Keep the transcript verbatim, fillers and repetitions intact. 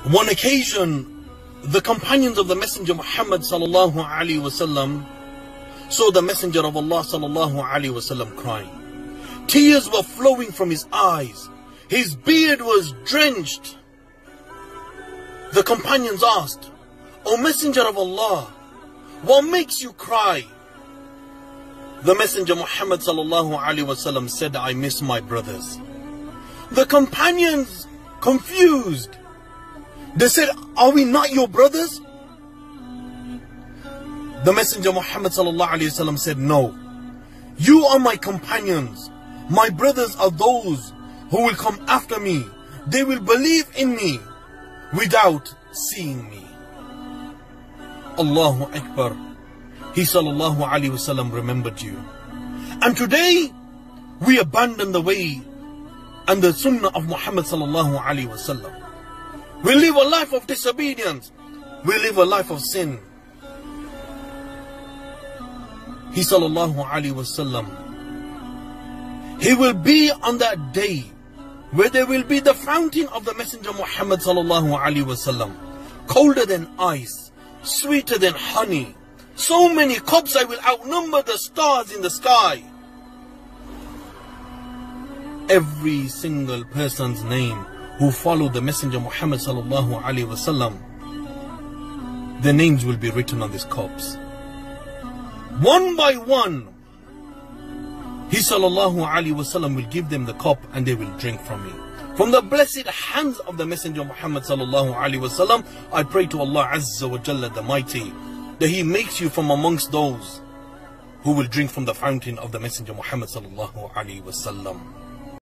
One occasion, the companions of the Messenger Muhammad sallallahu alaihi wasallam saw the Messenger of Allah sallallahu alaihi wasallam crying. Tears were flowing from his eyes. His beard was drenched. The companions asked, "O Messenger of Allah, what makes you cry?" The Messenger Muhammad sallallahu alaihi wasallam said, "I miss my brothers." The companions, confused, they said, "Are we not your brothers?" The Messenger Muhammad sallallahu alaihi wasallam said, "No, you are my companions. My brothers are those who will come after me. They will believe in me without seeing me." Allahu Akbar. He sallallahu alaihi wasallam remembered you. And today we abandon the way and the sunnah of Muhammad sallallahu alaihi wasallam. We live a life of disobedience. We live a life of sin. He sallallahu alaihi wasallam, he will be on that day where there will be the fountain of the Messenger Muhammad sallallahu alaihi wasallam, colder than ice, sweeter than honey. So many cups I will outnumber the stars in the sky. Every single person's name who followed the Messenger Muhammad sallallahu alaihi wasallam, their names will be written on these cups. One by one, he sallallahu alaihi wasallam will give them the cup and they will drink from it. From the blessed hands of the Messenger Muhammad sallallahu alaihi wasallam, I pray to Allah Azza wa Jalla the Mighty that He makes you from amongst those who will drink from the fountain of the Messenger Muhammad sallallahu alaihi wasallam.